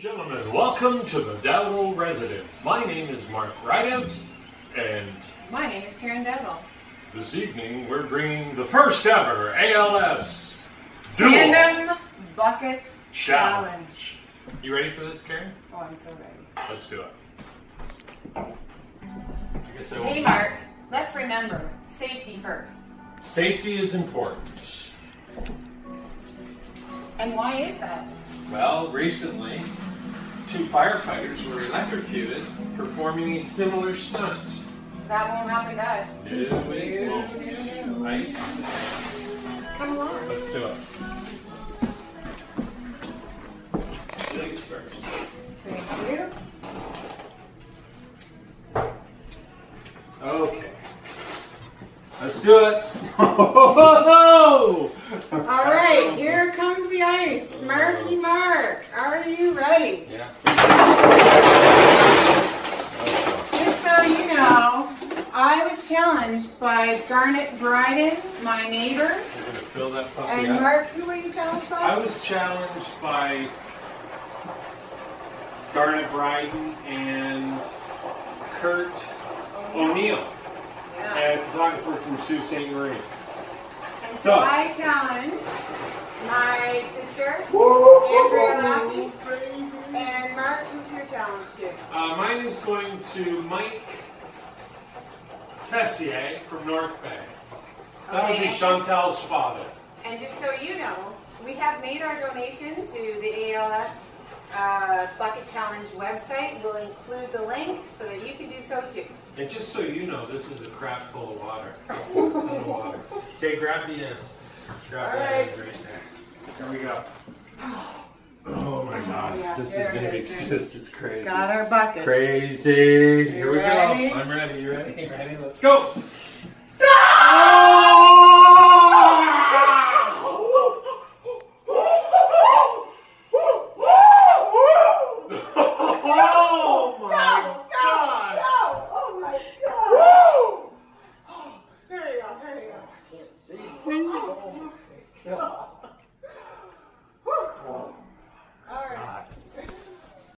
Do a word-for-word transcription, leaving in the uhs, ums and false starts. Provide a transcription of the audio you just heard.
Gentlemen, welcome to the Dowdle Residence. My name is Mark Rideout, and my name is Karen Dowdle. This evening we're bringing the first ever A L S Tandem Bucket Challenge. Challenge. You ready for this, Karen? Oh, I'm so ready. Let's do it. I guess I won't. Hey, Mark, let's remember safety first. Safety is important. And why is that? Well, recently, two firefighters were electrocuted performing a similar stunt. That won't happen to us. No, it won't. Right? Come along. Let's do it. Ladies first. Thank you. Okay. Let's do it. All All right, here comes the ice. Marky Mark, are you ready? Yeah. Just so you know, I was challenged by Garnet Bryden, my neighbor. We're going to fill that puppy And up. Mark, who were you challenged by? I was challenged by Garnet Bryden and Kurt O'Neill, Yeah. and a photographer from Sault Ste. Marie. And so So- I challenged my sister, Andrea Lackey, and Mark, who's your challenge to? Uh, mine is going to Mike Tessier from North Bay. That would be Okay. Chantal's father. And just so you know, we have made our donation to the A L S uh, Bucket Challenge website. We'll include the link so that you can do so too. And just so you know, this is a crap full of water. This is a ton of water. Okay, grab the end. Grab All the right. end right there. Here we go. Oh my God, Yeah, this is there gonna it be. is. This is crazy. Got our bucket. Crazy. Here we ready? go. I'm ready. You ready? You ready? Let's go. Oh my Ciao, ciao, God. ciao. Oh my God. Here you go, here you go. I can't see. Oh my God.